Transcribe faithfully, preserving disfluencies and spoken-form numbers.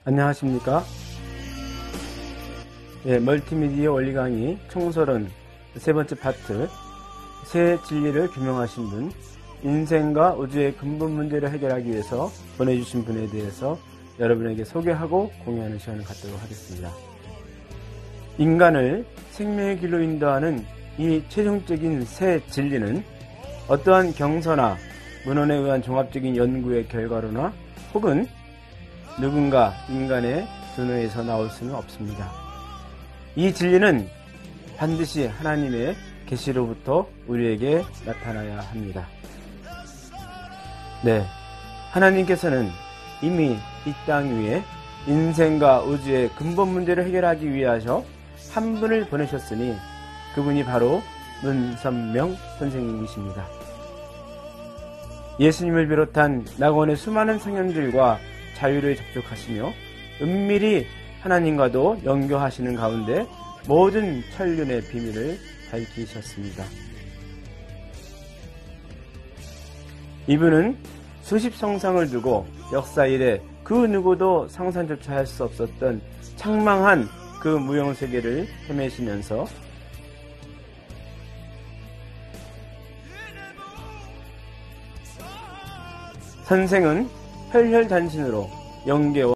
안녕하십니까? 예, 멀티미디어 원리 강의 총설은 세 번째 파트, 새 진리를 규명하신 분, 인생과 우주의 근본 문제를 해결하기 위해서 보내주신 분에 대해서 여러분에게 소개하고 공유하는 시간을 갖도록 하겠습니다. 인간을 생명의 길로 인도하는 이 최종적인 새 진리는 어떠한 경서나 문헌에 의한 종합적인 연구의 결과로나 혹은 누군가 인간의 두뇌에서 나올 수는 없습니다. 이 진리는 반드시 하나님의 계시로부터 우리에게 나타나야 합니다. 네, 하나님께서는 이미 이 땅 위에 인생과 우주의 근본 문제를 해결하기 위하여 한 분을 보내셨으니 그분이 바로 문선명 선생님이십니다. 예수님을 비롯한 낙원의 수많은 성현들과 자유를 접촉하시며 은밀히 하나님과도 연교하시는 가운데 모든 천륜의 비밀을 밝히셨습니다. 이분은 수십 성상을 두고 역사 이래 그 누구도 상상조차 할 수 없었던 창망한 그 무용세계를 헤매시면서 선생은 혈혈단신으로 영계와